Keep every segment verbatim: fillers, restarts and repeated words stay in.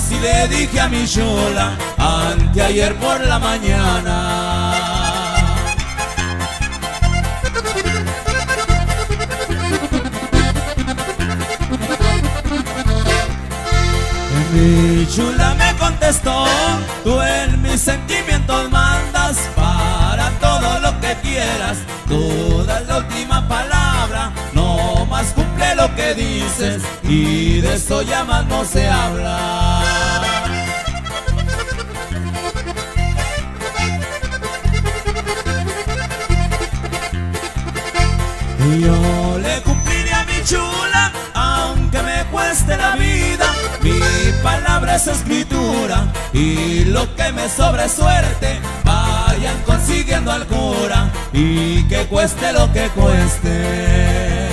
Así le dije a mi chula anteayer por la mañana. Mi chula me contestó: tú en mis sentimientos mandas, para todo lo que quieras, tú das la última palabra, no más cumple lo que dices, y de eso ya más no se habla. Y yo le cumpliré a mi chula, aunque me cueste la vida. Mi palabra es escritura, y lo que me sobra es suerte. Vayan consiguiendo al cura, y que cueste lo que cueste.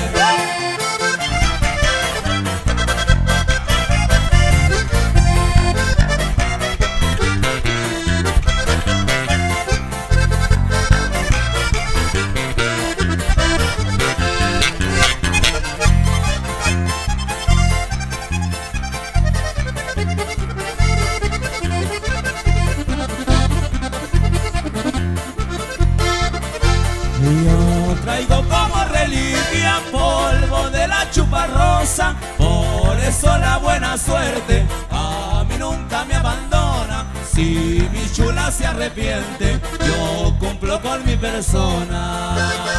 Yo traigo como reliquia polvo de la chuparrosa, por eso la buena suerte a mí nunca me abandona. Si mi chula se arrepiente, yo cumplo con mi persona.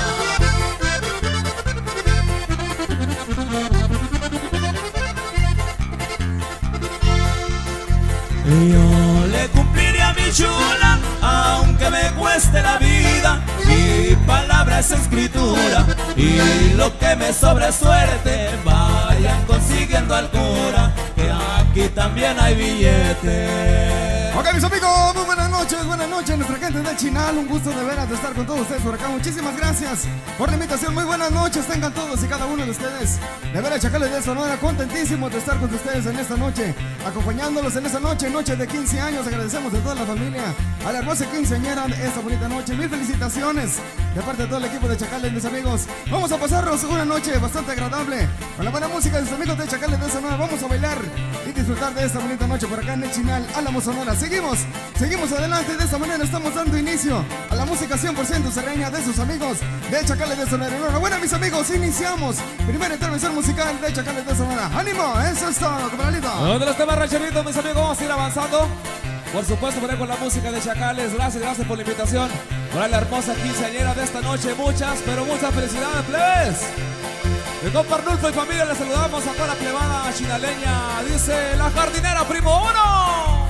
Yo le cumpliré a mi chula, aunque me cueste la vida. Mi palabra es escritura, y lo que me sobra es suerte. Vayan consiguiendo al cura, que aquí también hay billetes. Ok, mis amigos, muy buenas noches, buenas noches, nuestra gente de Chinal. Un gusto de veras de estar con todos ustedes por acá. Muchísimas gracias por la invitación. Muy buenas noches, tengan todos y cada uno de ustedes. De veras, Chacales de Sonora, contentísimos de estar con ustedes en esta noche, acompañándolos en esta noche, noche de quince años. Agradecemos a toda la familia, a la hermosa quinceañera esta bonita noche. Mil felicitaciones de parte de todo el equipo de Chacales, mis amigos. Vamos a pasarnos una noche bastante agradable con la buena música de sus amigos de Chacales de Sonora. Vamos a bailar y disfrutar de esta bonita noche por acá en el Chinal, Álamo, Sonora. Seguimos, seguimos adelante. De esta manera estamos dando inicio a la música cien por ciento serreña de sus amigos de Chacales de Sonora. Enhorabuena, mis amigos, iniciamos primera intervención musical de Chacales de Sonora. ¡Ánimo! Eso es todo, camaralito. Donde los temas rancheritos, mis amigos, vamos a ir avanzando. Por supuesto, por ahí con la música de Chacales. Gracias, gracias por la invitación. Por la hermosa quinceañera de esta noche. Muchas, pero muchas felicidades, plebes. De compa Arnulfo y familia, les saludamos a toda la plebada chinaleña. Dice la jardinera, primo uno.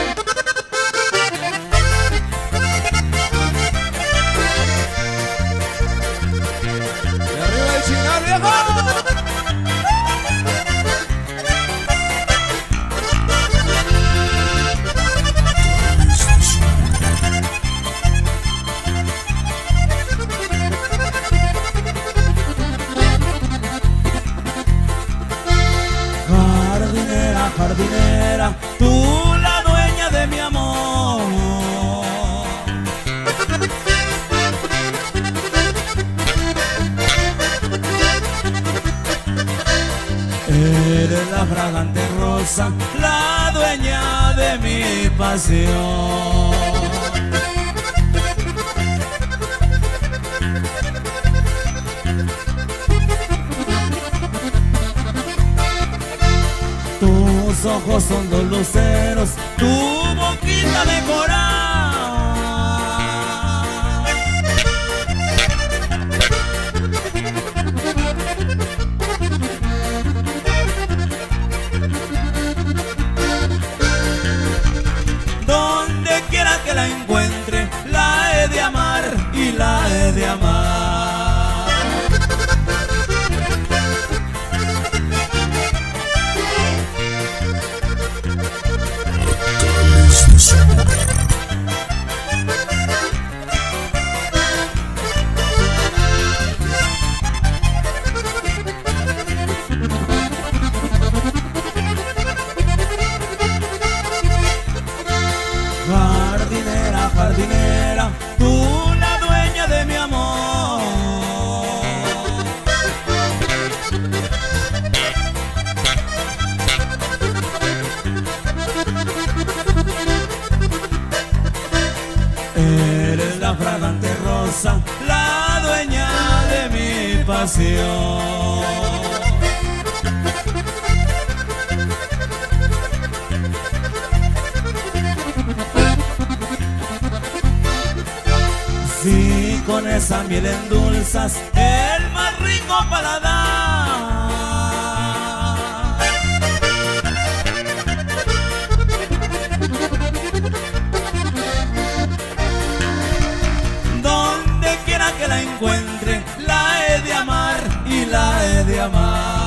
De arriba el Chinal, viejo. Jardinera, tú la dueña de mi amor. Eres la fragante rosa, la dueña de mi pasión. Tus ojos son dos luceros, tu boquita de coral. Donde quiera que la encuentre, la he de amar y la he de amar. esposa, la dueña de mi pasión. Si con esa miel endulzas el más rico paladar, donde quiera que la encuentre, la he de amar y la he de amar.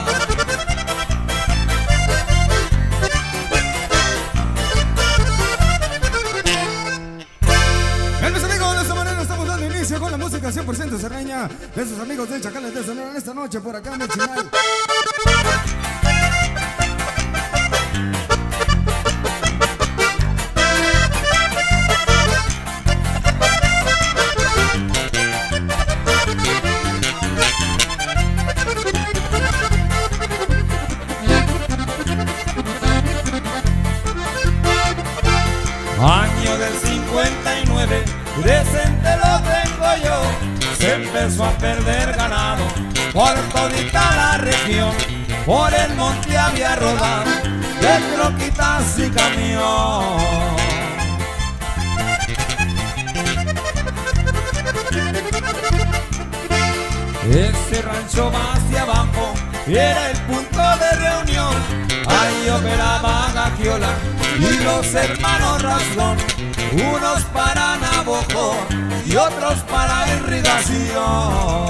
Con la música cien por ciento serreña de sus amigos de Chacales de Sonora en esta noche por acá en el Chinal. Año del cincuenta y nueve, decente lo tengo yo. Se empezó a perder ganado por todita la región. Por el monte había rodado de troquitas y camión. Ese rancho más hacia abajo era el punto de reunión. Ahí operaba Gagiola y los hermanos Rasgón, unos para Navajo y otros para irrigación.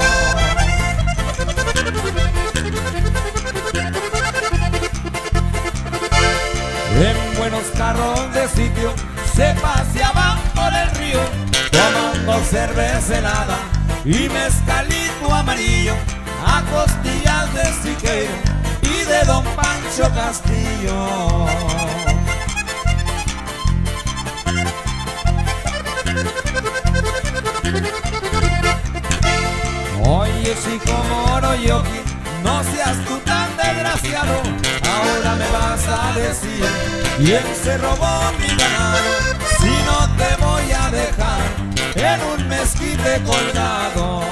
En buenos carros de sitio se paseaban por el río, tomando cerveza helada y mezcalito amarillo, a costillas de Siqueiro y de Don Pancho Castillo. Oye, chico Moroyoki, no seas tú tan desgraciado, ahora me vas a decir quién se robó mi ganado, si no te voy a dejar en un mezquite colgado.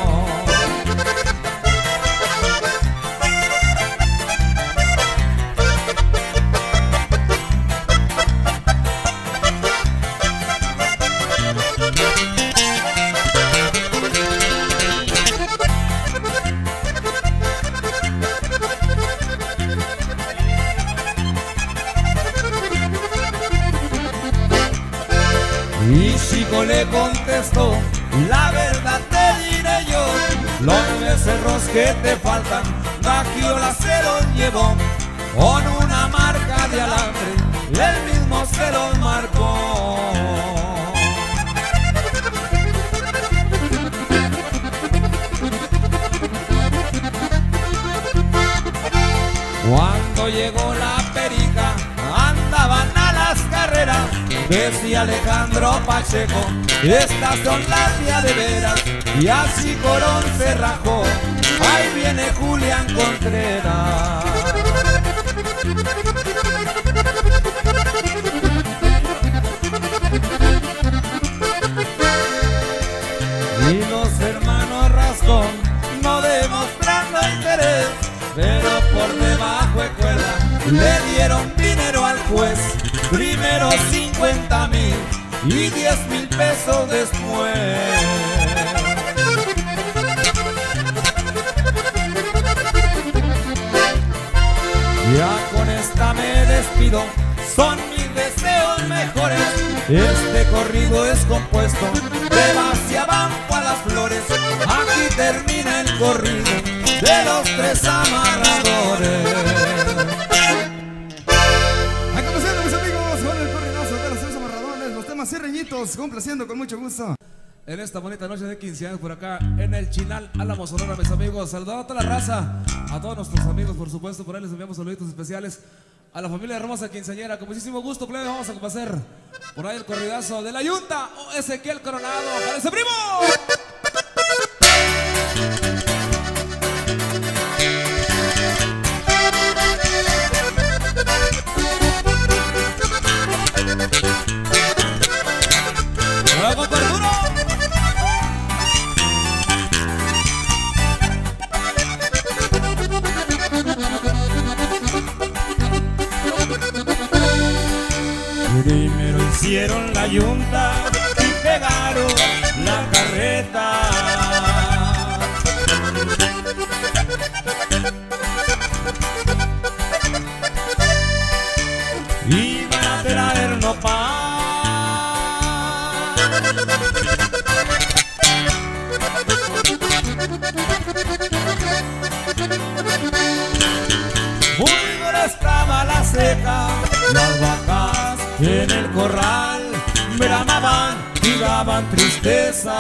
Y Chico le contestó, la verdad te diré yo, los becerros que te faltan, Gagiola se los llevó, con una marca de alambre, él mismo se los marcó. Cuando llegó la perica, andaban a las carreras, decía Alejandro Pacheco, estas son las de a de veras, y así Corón se rajó, ahí viene Julián Contreras. Y los hermanos Rascón, no demostrando interés, pero por debajo de cuerda le dieron dinero al juez, primero cincuenta mil y diez mil pesos después. Ya con esta me despido, son mis deseos mejores, este corrido es compuesto de hacia abajo a las flores, aquí termina el corrido de los tres amarradores. Serreñitos, complaciendo con mucho gusto en esta bonita noche de quince años por acá en el Chinal Álamo Sonora, mis amigos. Saludando a toda la raza, a todos nuestros amigos, por supuesto, por ahí les enviamos saluditos especiales a la familia hermosa quinceañera. Con muchísimo gusto, plebe, vamos a complacer por ahí el corridazo de la Yunta o Ezequiel Coronado. ¡Para ese primo! hicieron la yunta y pegaron la carreta. Iban a traer nopal, muy dura estaba la seca, las vacas en el corral bramaban y daban tristeza.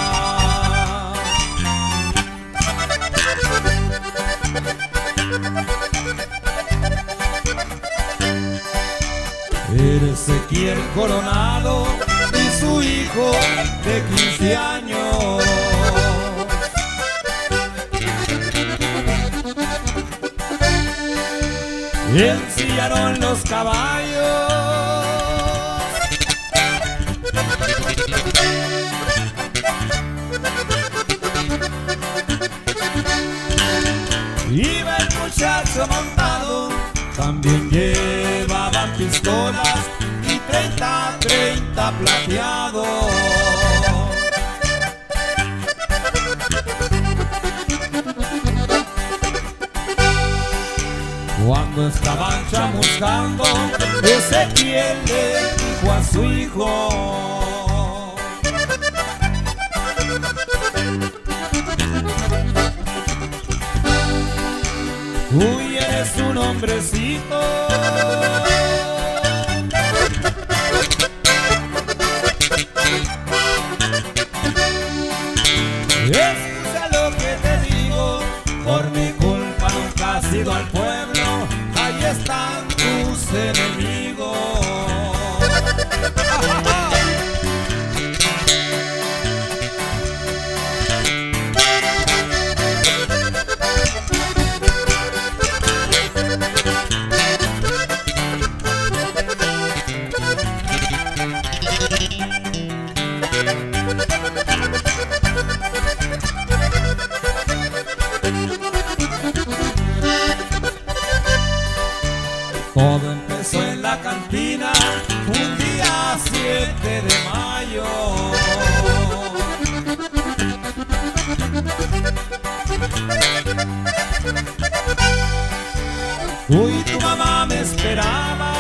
Ezequiel Coronado y su hijo de quince años ensillaron los caballos iba el muchacho montado, también llevaban pistolas y treinta, treinta plateados. Cuando estaban chamuscando, Ezequiel le dijo a su hijo: uy, eres un hombrecito, escucha lo que te digo, por mi culpa nunca has ido al pueblo, ahí están tus enemigos. Todo empezó en la cantina un día siete de mayo. Uy, tu mamá me esperaba,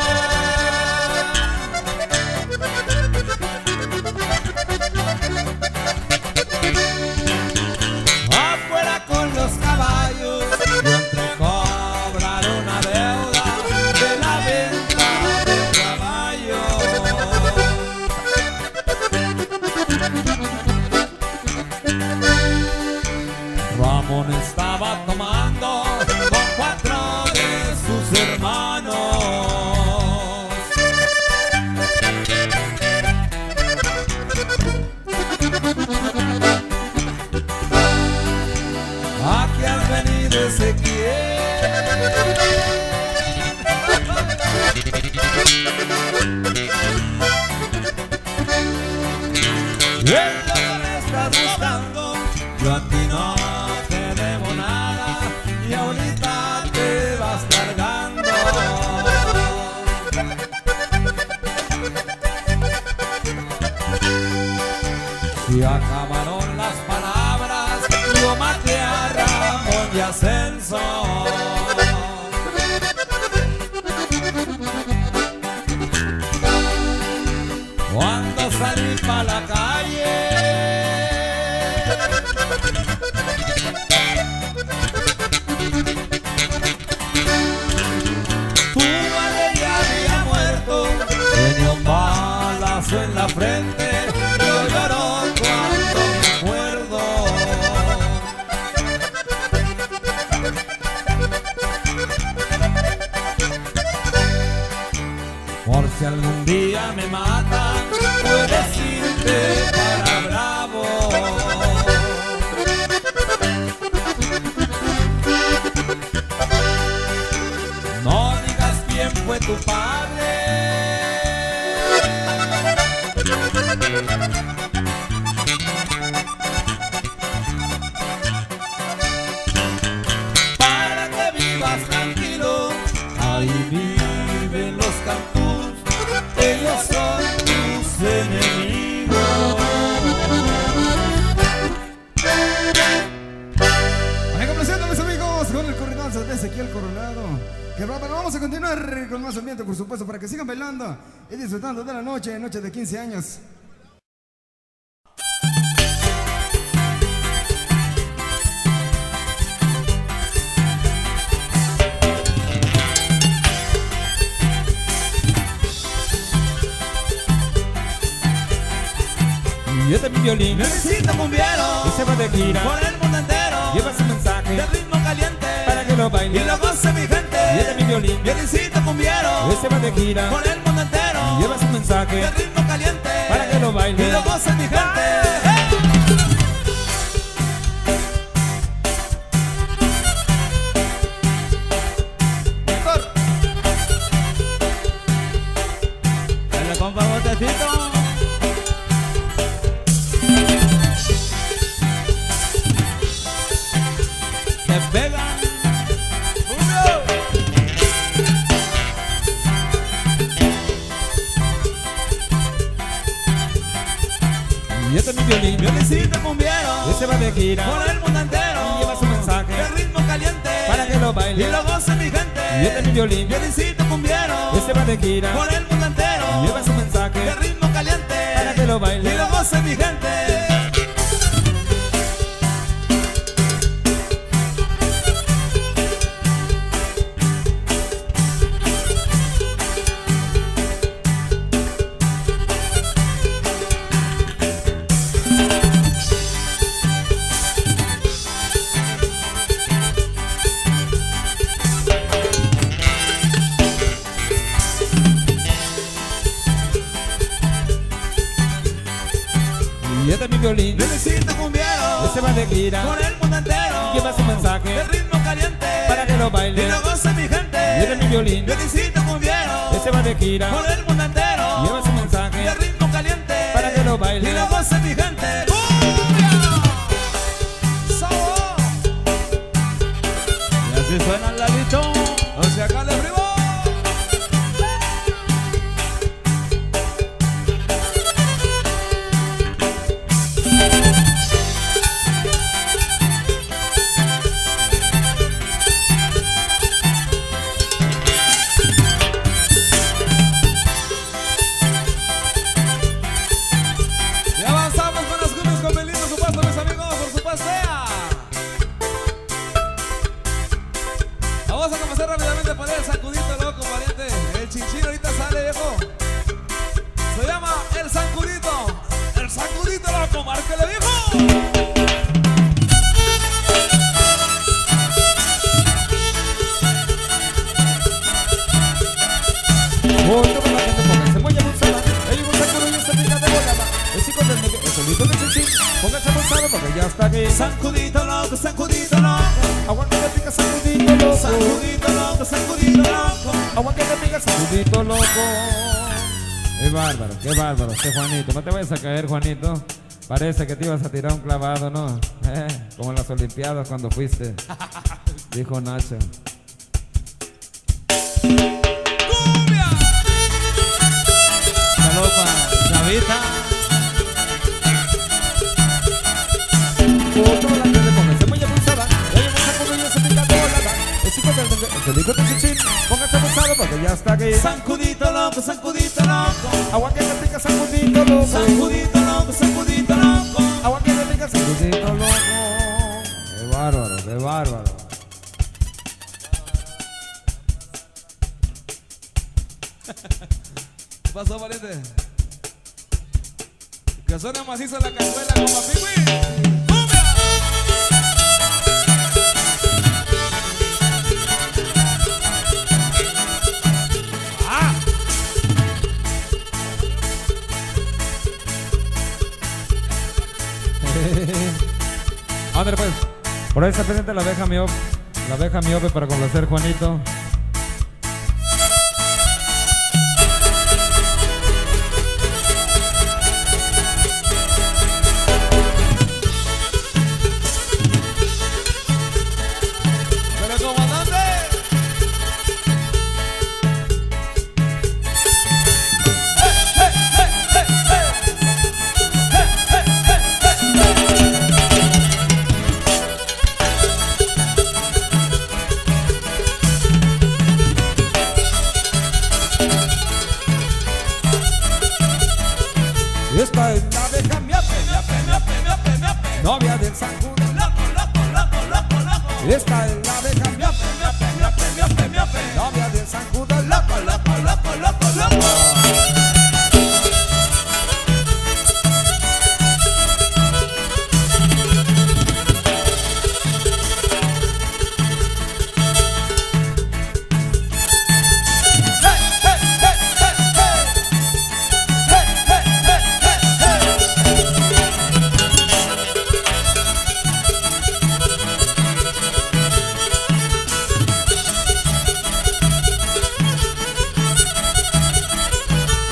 afuera con los caballos, yo entré a cobrar una deuda de la venta del caballo. Ramón estaba tomando con cuatro de sus hermanos. Aquí has venido, Ezequiel. Es lo que me estás buscando, yo a ti no te debo nada y ahorita te vas cargando. Si acabaron las palabras, yo maté a Ramón y a Celso. Cuando salí pa' la calle, tu madre ya había muerto, tenía un balazo en la frente, yo lloro cuando me acuerdo. Por si algún día me matan, puedes irte para Bravo. No digas quién fue tu padre, para que vivas tranquilo, ahí viven los cantús, ellos son Ezequiel Coronado. Que bárbaro, vamos a continuar con más ambiente, por supuesto, para que sigan bailando y disfrutando de la noche, noche de quince años. Y este es mi violín, Necesito cumbiero, y se va de gira por el mundo entero. Lleva su mensaje de ritmo caliente, para que lo baile. y lo goce mi gente. Y este es mi violín, Violincito cumbiero, y se va de gira por el mundo entero. Lleva su mensaje de ritmo caliente, para que lo baile. y lo goce mi gente. Víctor, dale compa botecito. Te pegan. Y este es mi violín, Violincito cumbiero, y se va de gira por el mundo entero. y lleva su mensaje de ritmo caliente, para que lo baile. y lo goce mi gente. Y este es mi violín, Violincito cumbiero, y se va de gira por el mundo entero. lleva su mensaje de ritmo caliente, para que lo baile. y lo goce mi gente. Y este es mi violín, Violincito cumbiero, y se va de gira por el mundo entero. lleva su mensaje de ritmo caliente, para que lo baile. y lo goce mi gente. Y este es mi violín, Violincito cumbiero, y se va de gira por el mundo entero. lleva su mensaje de ritmo caliente, para que lo baile. y lo goce mi gente. ¡Cumbia! ¡Sabor! Y así suena el ladito. O sea, acá le primo. Y avanzamos con las cumbias con Belín, por supuesto, mis amigos, por supuesto. ¡Ea! Vamos a comenzar rápidamente por el sacudito loco, pariente. El chinchín ahorita sale, viejo. Se llama el sacudito. El sacudito loco, márquele, viejo. Oh, toma la gente, pónganse muy abusada. Hay un sacudo y esta pica de volada. El chico del medio, el solito de chichín. Pónganse abusado porque ya está aquí. Sacudito loco, sacudito loco. Agua que te pica, sacudito loco. Sacudito loco, sacudito loco. Agua que te pica, sacudito loco. Qué bárbaro, qué bárbaro, este Juanito. No te vayas a caer, Juanito. Parece que te ibas a tirar un clavado, ¿no? Eh, como en las Olimpiadas cuando fuiste. Dijo Nacho. ¡Cumbia! La loca, chavita. Oh, toda la gente, pónganse muy abusada. Hay un sacudo y esta pica de volada. El chico del medio, el solito de chichín. Pónganse abusado porque ya está aquí. Sacudito loco, sacudito loco. Agua que te pica, sacudito loco. Sacudito loco, sacudito loco. Agua que te pica, sacudito loco. Qué bárbaro, qué bárbaro. ¿Qué pasó, pariente? Que suena macizo la cazuela como a pingüín. ¡Cumbia! ¡Ah! Ándale pues, por ahí está pendiente la abeja miope, la abeja miope para complacer Juanito. Pero comandante.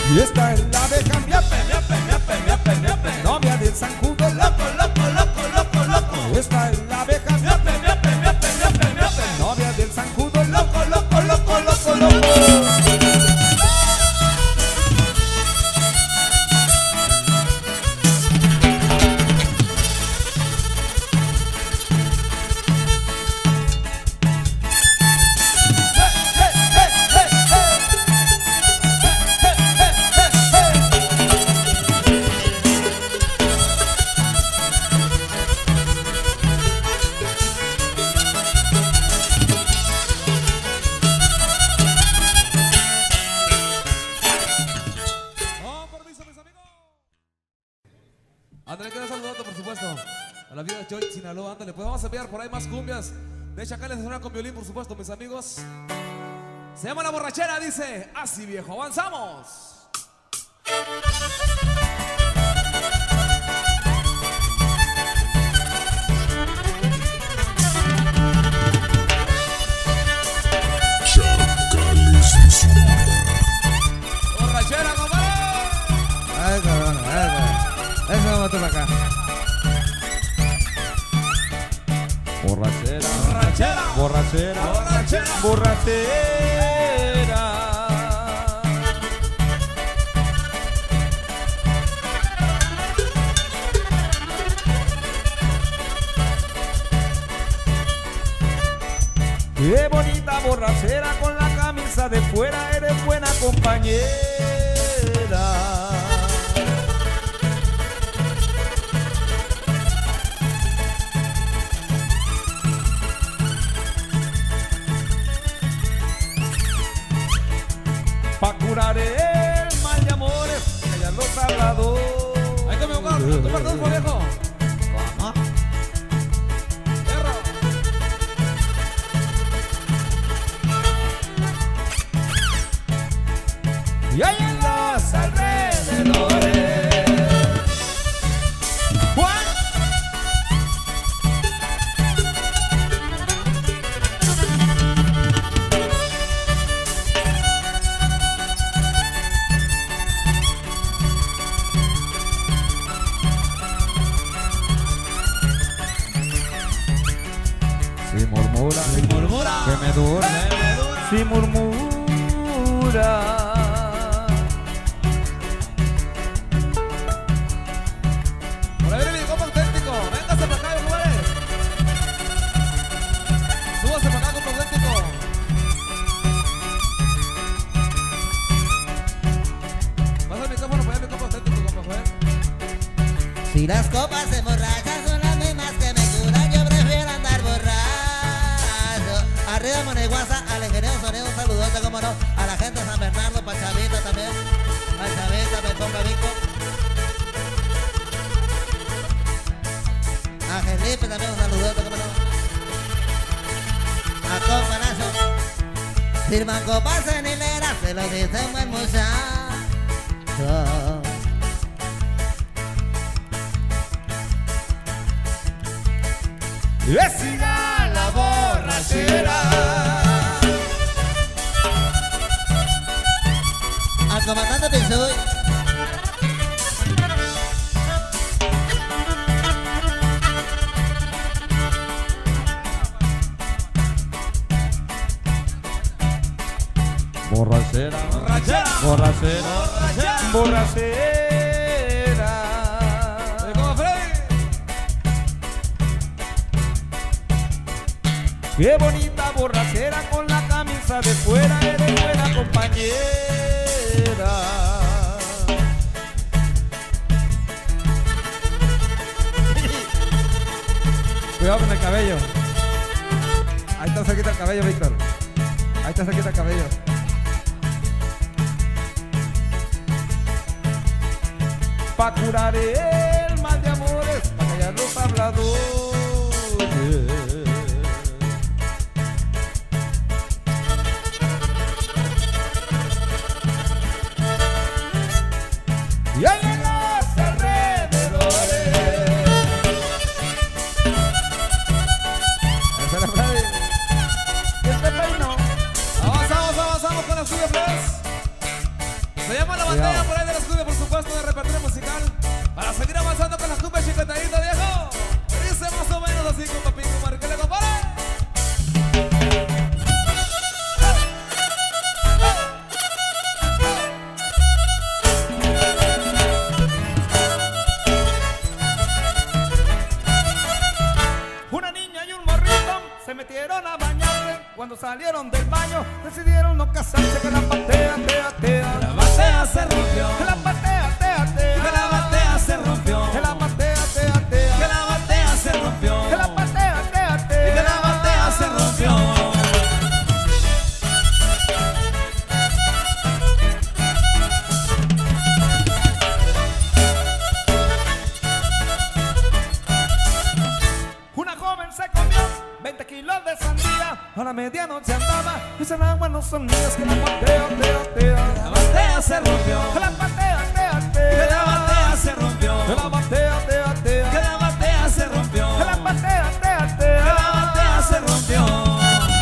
Y esta es la abeja miape, miape, miape, miape, miape, novia del zancudo loco, loco, loco, loco, loco. Esta es la abeja miape, miape, miape, miape, miape, novia del zancudo loco, loco, loco, loco, loco. Ándale, quiero saludarte, por supuesto, a la vida de Joy Sinaloa. Ándale, pues vamos a enviar por ahí más cumbias de Chacales de Sonora con violín, por supuesto, mis amigos. Se llama La Borrachera, dice así, viejo. ¡Avanzamos! Chacales de Sonora. ¡Borrachera, compadre! Ay, cabrón, ay, cabrón. Eso vamos para acá. Borrachera, ¡Borrachera! borrachera, ¡Borrachera! borrachera. Qué bonita borrachera con la camisa de fuera, eres buena compañera. Pa' curar el mal de amores, callar los habladores. Ahí te me buscas, tu perdón, viejo. ¿Cómo? Perro. Y hay en los alrededores. Juan. Si murmura, Si murmura, que me dura, que me dura. si murmura. Por ahí viene mi compa auténtico. Véngase para acá, compadre. Súbase para acá, compa auténtico. Pasa el micrófono para allá, mi compa auténtico, compa Joel. Si las copas se emborrachan son las mismas que me curan, yo prefiero andar borracho. Arriba Moneguasa, al ingeniero Sonido, un saludote, como no, a la gente de San Bernardo, para Chavita también, para Chavita, me ponga Vico. A Felipe también un saludote, como no. A Companazo. Firman copas en hilera, se lo dice un buen muchacho. Le siga la borrachera. Al comandante Pinzuy. Borrachera, ¡Borrachera! borrachera, ¡Borrachera! borrachera. ¡Eh, compa Freddy! Qué bonita borrachera con la camisa de fuera, eres buena compañera. Cuidado con el cabello. Ahí está cerquita el cabello, Víctor. Ahí está cerquita el cabello. Pa' curar el mal de amores, pa' callar los habladores. Y hay en los alrededores. Esa es la frase. Y este peino. Avanzamos, avanzamos con la suya, pues. Se llama La Batalla por ahí de los clubes, por supuesto, de repertorio musical. Para seguir avanzando con las cumbias chiquetaditas, viejo. Dice más o menos así con Papito Marquele, compadre. Una niña y un morrito se metieron a bañarse. Cuando salieron del baño decidieron no casarse. Que la batea, tea, tea. La batea se rompió. Que la batea, tea, tea. Que la batea se rompió. Que la batea, tea, tea. Que la batea se rompió. Que la batea, tea, tea. Que la batea se rompió. Una joven se comió veinte kilos de sandía. A la medianoche andaba y se agua en los sonidos. Que la batea, tea, tea. La batea se rompió. Que la batea, tea, tea. Que la batea se rompió. Que la batea, tea, tea. Que la batea se rompió. Que la batea, tea, Que tea. la batea se rompió.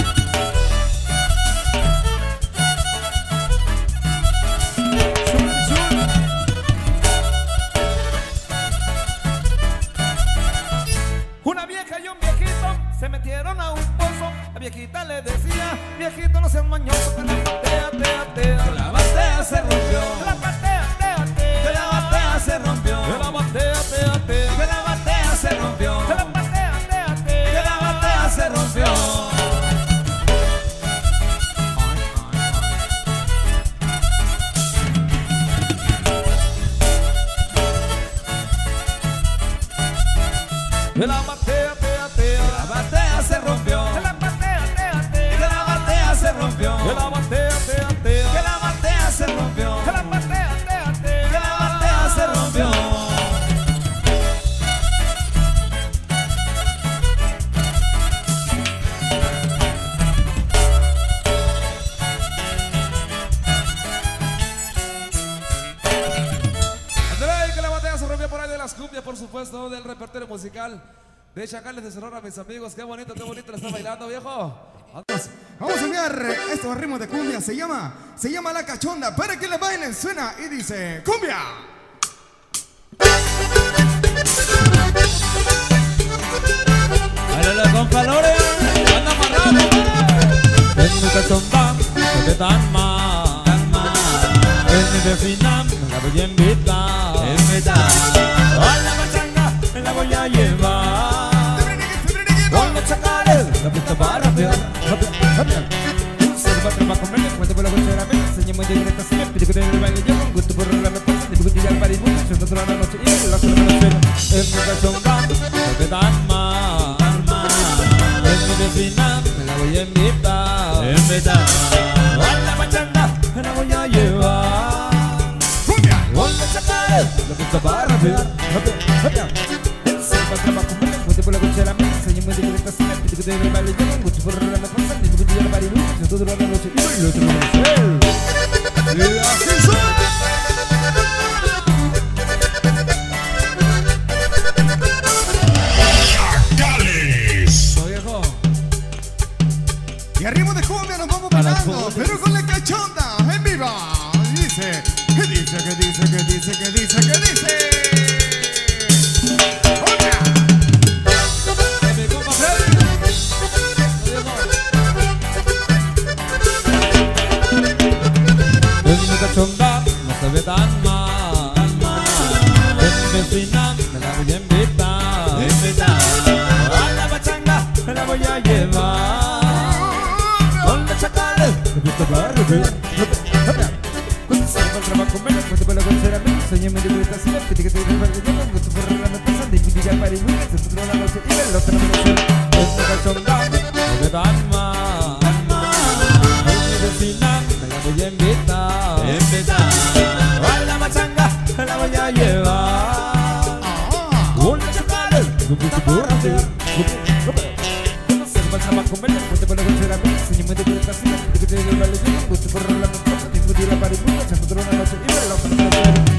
Una vieja y un viejito se metieron a un pozo. La viejita le decía: viejito, no seas mañoso. Que la batea, tea, tea. Que la batea se rompió. Que la batea, tea, tea. Que la batea se rompió. Que la batea, tea, tea. Que la batea se rompió. Que la batea, tea, tea. Que la batea se rompió. Que la batea, tea, tea. La batea se rompió. Que la batea, tea, tea. Que la batea se rompió. Que la batea, tea, tea. Que la batea se rompió. Que la batea, tea, tea. Que la batea se rompió. André, que la batalla se rompió por ahí de las cumbias, por supuesto, del repertorio musical de Chacales de Sonora, mis amigos. Qué bonito, qué bonito la está bailando, viejo. Vamos. Vamos a enviar estos ritmos de cumbia. Se llama, se llama La Cachonda. Para que le bailen, suena y dice: ¡cumbia! Bailalo con calores. Anda amarrado. En mi cachonda, no te tan mal. Tan mal. En mi vecina, me la voy a invitar. En verdad. A la pachanga, me la voy a llevar. Con los chacales, la pista para rapear. Se va a trabajar con él, cuento por la cochera. Me enseñamos de directa, se me pide que te el baile. Yo con gusto por la me pasa, digo que ya el país mucho. Siento toda la noche y la sola me la en mi cachonda, no te tan mal. Tan mal. En mi vecina, me la voy a invitar. En verdad. A la pachanga, me la voy a llevar. ¡cumbia! Con los chacales, la pista para rapear. Se va a trabajar con él, cuento por la cochera. Me enseñamos de directa, se me pide que te el baile. Yo con gusto por la me pasa, digo que ya el país mucho. Siento toda la noche y bailo otra vez. Y así suena. Eso, viejo. Y a ritmo de cumbia nos vamos bailando, pero con La Cachonda en viva. Dice, que dice, que dice, que dice, que dice, que dice. ¡cumbia! De mi compa Freddy. En mi cachonda no se ve tan mal. Tan mal. En mi vecina me la voy a invitar. En verdad. A la pachanga me la voy a llevar. Con los chacales me gusta para rapear. Cuando se va al trabajo me la cuento por la cochera. Me enseñame de vuelta si la pide que te el baile. Yo con gusto por la me pasa, digo que ya el país mucho. Siento toda la noche y bailo otra vez. En mi cachonda no se ve tan mal. Tan mal. En mi vecina me la voy a invitar. En verdad. A la pachanga me la voy a llevar. Con los chacales me gusta por rapear. Cuando se va al trabajo me la cuento por la cochera. Me enseñame de vuelta si la pide que te el baile. Yo con gusto por la me pasa, digo que ya el país mucho. Siento toda la noche y bailo otra vez.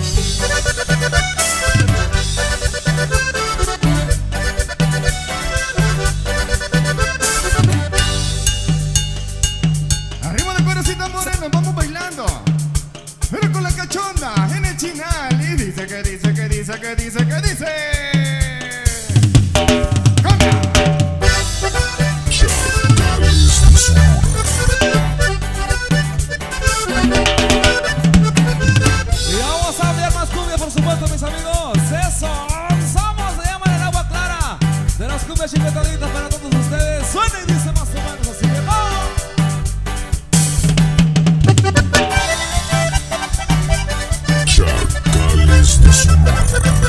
Arriba de Cuerosita Moreno, vamos bailando. Pero con La Cachonda. dice, que dice, que dice. Y vamos a ver más cumbia, por supuesto, mis amigos. Eso, somos, se llama El Agua Clara, de las cumbias chicotaditas para todos ustedes. Suena y dice más o menos así que va. Chacales de Sonora.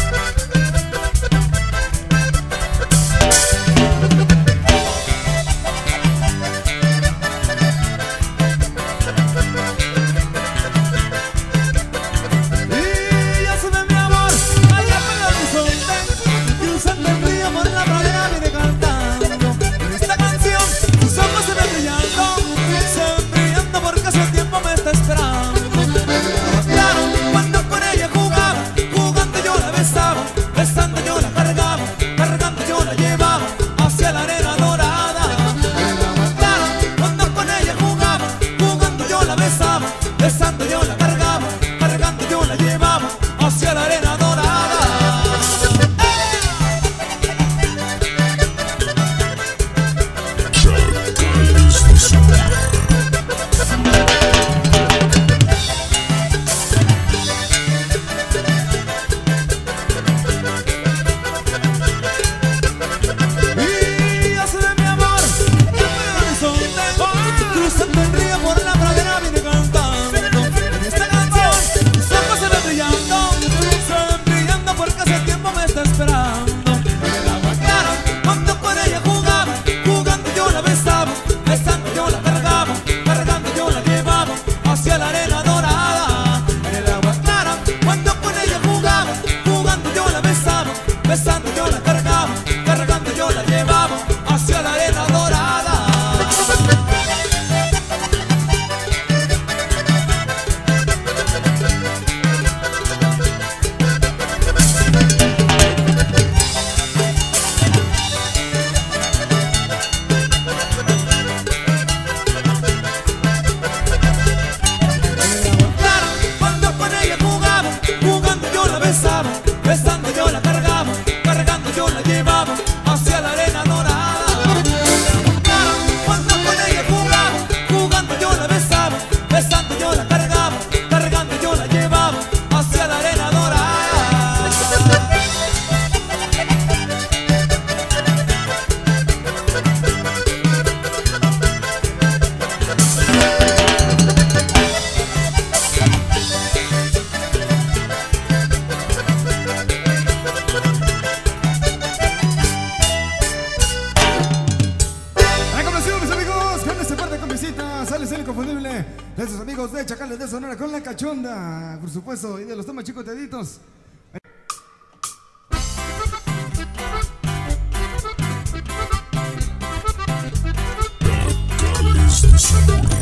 Besando yo la cargaba, cargando yo la llevaba hacia la arena dorada. Chacales de Sonora. Y yo soy de mi amor, yo fui al horizonte, cruzando el río por la pradera vine cantando. En esta canción mis ojos se ven brillando, se ven brillando porque hace tiempo me está esperando. En el agua clara, cuando con ella jugaba, jugando yo la besaba, besando yo la cargaba, cargando yo la llevaba hacia la arena dorada. En el agua clara, cuando con ella jugaba, jugando yo la besaba, besando yo la cargaba, cargando yo la llevaba hacia la arena dorada. Cuando con ella jugaba, jugando yo la besaba, besando yo la cargaba, cargando yo la llevaba hacia la arena dorada. Cuando con ella jugaba, jugando yo la besaba, besando yo la cargaba, cargando yo la llevaba hacia la arena dorada. Reconocido, mis amigos, con este par de comisitas sale el inconfundible de sus amigos de Chacales de Sonora con la cachonda, por supuesto, y de los temas chicotaditos. Chacales de Sonora.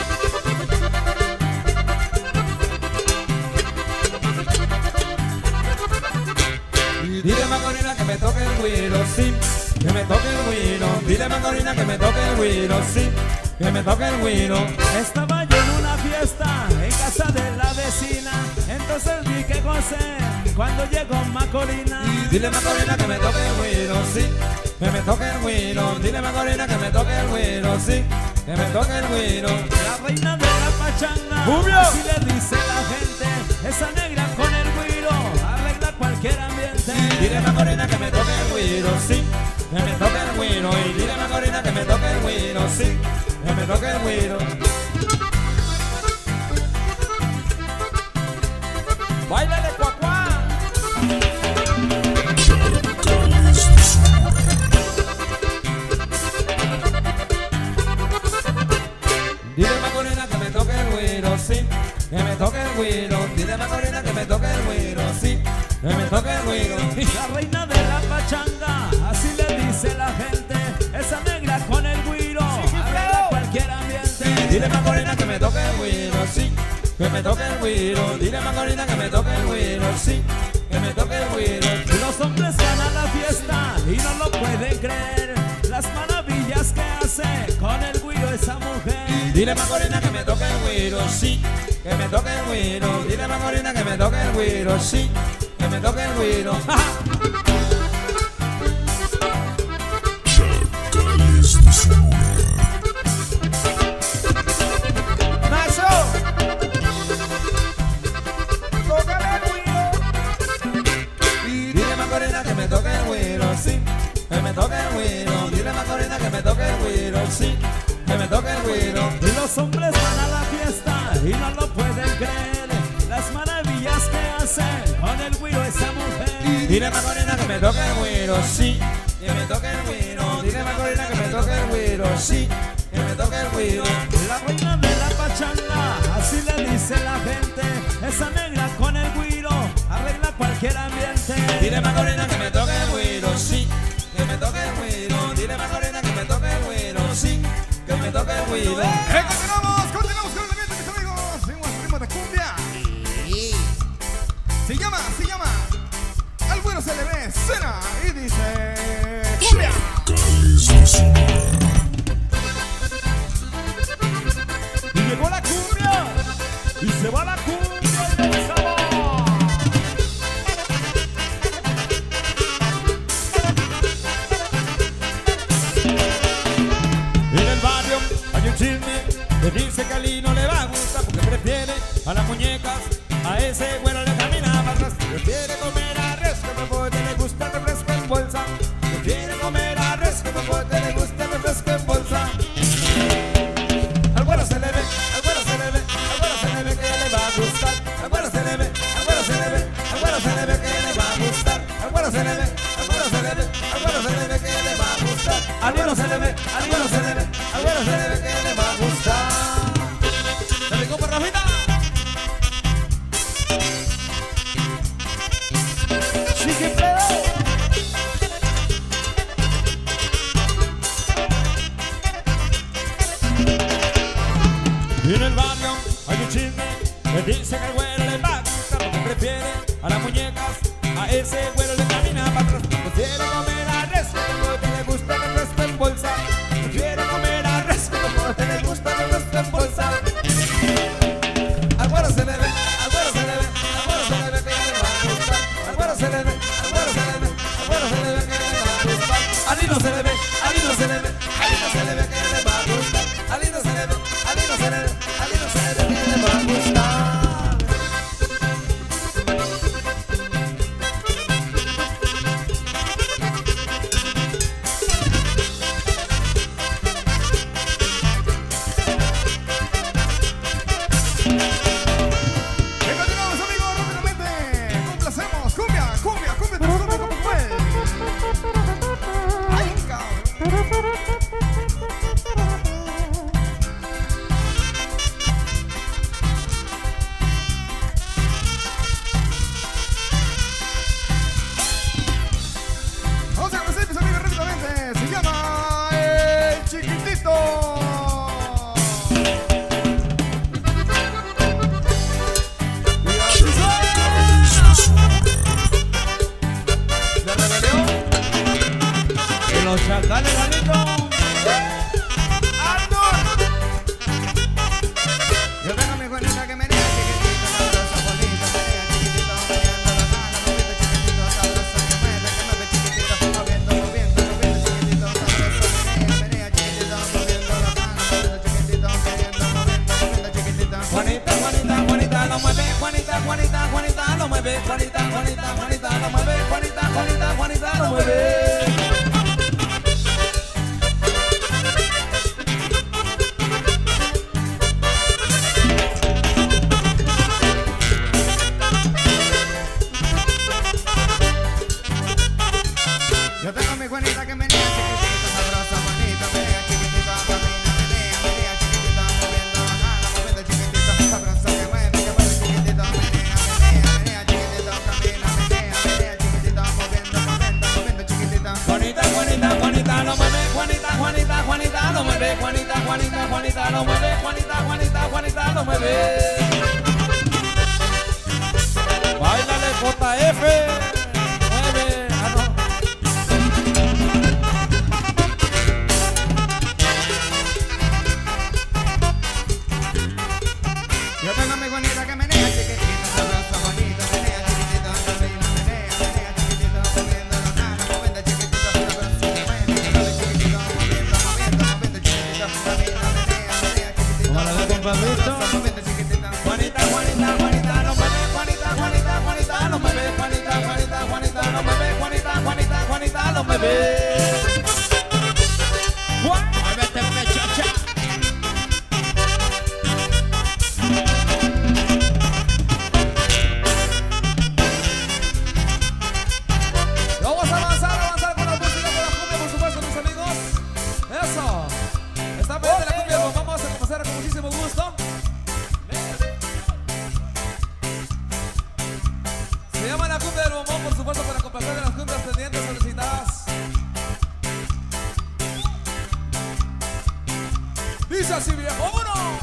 Dile Macorina que me toque el güiro, sí, que me toque el güiro. Dile Macorina que me toque el güiro, sí, que me toque el güiro. Estaba yo en una fiesta en casa de la vecina, entonces vi que gocé cuando llegó Macorina. Dile Macorina que me toque el güiro, sí, que me toque el güiro. Dile Macorina que me toque el güiro, sí, que me toque el güiro. La reina de la pachanga, ¡Rubio! así le dice la gente, esa negra con el güiro arregla cualquier ambiente. Dile Macorina que me toque el güiro, sí, que me toque el güiro. Y dile Macorina que me toque el güiro, sí, que me toque el güiro. ¡Báilale, cuacuá! Chacales de Sonora. Dile Macorina que me toque el güiro, sí, que me toque el güiro. Dile Macorina que me toque el güiro, sí, que me toque el güiro. La reina de la pachanga, así le dice la gente, esa negra con el güiro arregla cualquier ambiente. Dile Macorina que me toque el güiro, sí, que me toque el güiro. Dile Macorina que me toque el güiro, sí, que me toque el güiro. Los hombres van a la fiesta y no lo pueden creer, las maravillas que hace con el güiro esa mujer. Dile Macorina que me toque el güiro, sí, que me toque el güiro. Dile Macorina que me toque el güiro, sí, que me toque el güiro. Chacales de Sonora. Nacho, tócale el güiro. Dile Macorina que me toque el güiro, sí, que me toque el güiro. Dile Macorina que me toque el güiro, sí, que me toque el güiro. Y los hombres van a la fiesta y no lo pueden creer, las maravillas que hacen con el güiro esa mujer. Dile Macorina que me toque el güiro, sí, que me toque el güiro. Dile Macorina que me toque el güiro, sí, que me toque el güiro. La reina de la pachanga, así le dice la gente, esa negra con el güiro arregla cualquier ambiente. Dile Macorina que me toque el güiro, sí, que me toque el güiro. Dile Macorina que me toque el güiro, sí, que me toque el güiro. Eh, continuamos, continuamos con el ambiente, mis amigos. Seguimos al ritmo de cumbia. Sí. Se llama, se llama. Al güiro se le ve, cena y dice. Cumbia. Chacales de Sonora. Y llegó la cumbia, y se va la cumbia y el sabor. En el barrio hay un chisme que dice que a Lino no le va a gustar porque prefiere a las muñecas, a ese güero le camina para atrás. Prefiere comer a res que popote, le gusta el refresco en bolsa. Prefiere comer a res que popote, le gusta el refresco en bolsa. Al güero se le ve, al güero se le ve, al güero se le ve que le va a gustar. Al güero se le ve, al güero se le ve, al güero se le ve que le va a gustar. Al güero se le ve, al güero se le ve, al güero se le ve que le va a gustar. Al güero se le ve, al güero se le ve, al güero se le ve que le va a gustar. ¿Se le compra Rafita? Chiquipeo. En el barrio hay un chisme que dice que el güero le va a gustar porque prefiere a las muñecas, a ese güero le camina para atrás. Prefiere comer a res porque le gusta el refresco en bolsa. Prefiere comer a res porque le gusta el refresco en bolsa. Al güero se le ve, al güero se le ve, al güero se le ve que le va a gustar. Al güero se le ve, al güero se le ve, al güero se le ve que le va a gustar. Al Lino se le ve, al Lino se le ve, al Lino se le ve que le va a gustar. Al Lino se le ve, al Lino se le ve, al Lino se le ve que le va a gustar. Y continuamos, amigos, rápidamente. Complacemos. Cumbia, cumbia, cumbia. Te suena como fue. Ay, cabrón. Vamos a conocer, mis amigos, rápidamente. Se llama El Chiquitito. Chacales de Sonora. ¿La rebelión? Que los chacales, Galito. Yo tengo mi Juanita que menea chiquitito, sabrosa, bonita, menea chiquitito, meneando la mano, moviendo chiquitito, sabroso, que mueve, que mueve chiquitito, moviendo, moviendo, moviendo chiquitito, sabroso, menea, menea chiquitito, moviendo la mano, moviendo chiquitito, queriendo, moviendo, moviendo chiquitito. Juanita, Juanita, Juanita lo mueve, Juanita, Juanita, Juanita lo mueve, Juanita, Juanita, Juanita lo mueve, Juanita, Juanita, Juanita lo mueve. Yo tengo mi Juanita que menea chiquitito, sabrosa, bonita, menea chiquitito, camina, menea, menea chiquitito, moviendo la mano, moviendo chiquitito, sabroso, que mueve, que mueve chiquitito, menea, menea, menea chiquitito, camina, menea, menea chiquitito, moviendo, moviendo, moviendo chiquitito. Juanita, Juanita, Juanita lo mueve, Juanita, Juanita, Juanita lo mueve, Juanita, Juanita, Juanita lo mueve, Juanita, Juanita, Juanita lo mueve. Báilale J F, mueve, ah no. Yo tengo mi Juanita que menea chiquitito, sabrosa, bonita, menea chiquitito, camina, menea, baby. Muévete, muchacha. Vamos a avanzar, avanzar con la música de la cumbia, por supuesto, mis amigos. Eso. Está bien de la cumbia, pues vamos a comenzar con muchísimo gusto. Se llama la cumbia del bombón, por supuesto, para complacer de las cumbias pendientes solicitadas. Dice así, viejo, uno.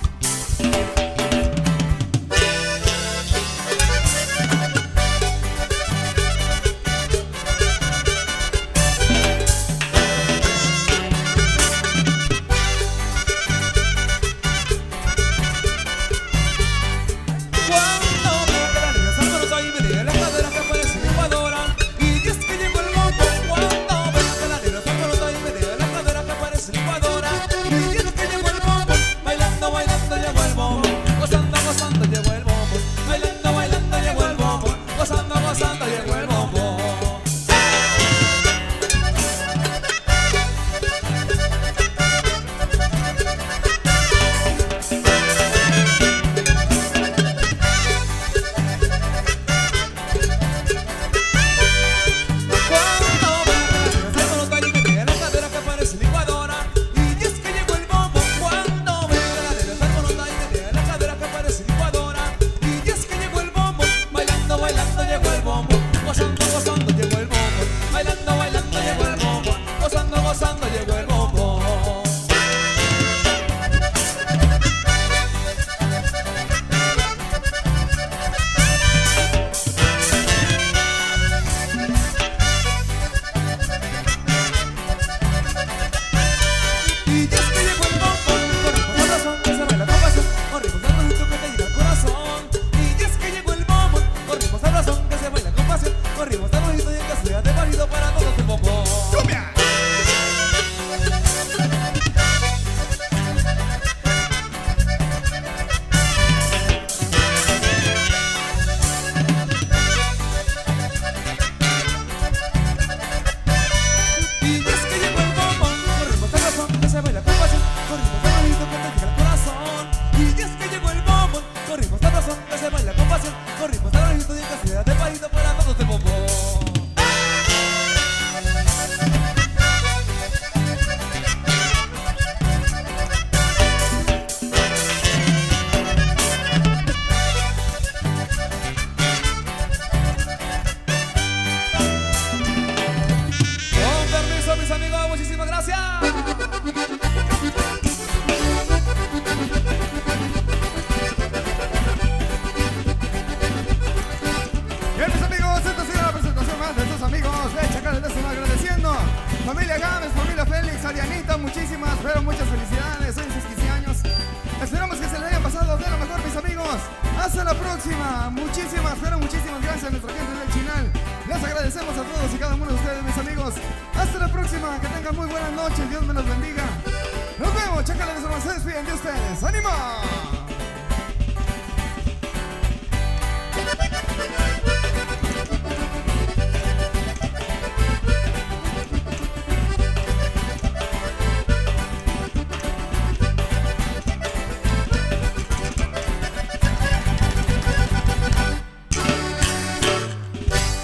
Familia Gámez, familia Félix, Arianita, muchísimas, pero muchas felicidades en sus quince años. Esperamos que se le hayan pasado de lo mejor, mis amigos. Hasta la próxima. Muchísimas, pero muchísimas gracias a nuestra gente del Chinal. Les agradecemos a todos y cada uno de ustedes, mis amigos. Hasta la próxima. Que tengan muy buenas noches. Dios me los bendiga. Nos vemos. Chacales de se despiden de ustedes. ¡Ánimo!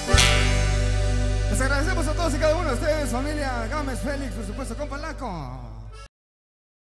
Les agradecemos a todos y cada uno de ustedes, familia Gámez, Félix, por supuesto, con Palaco.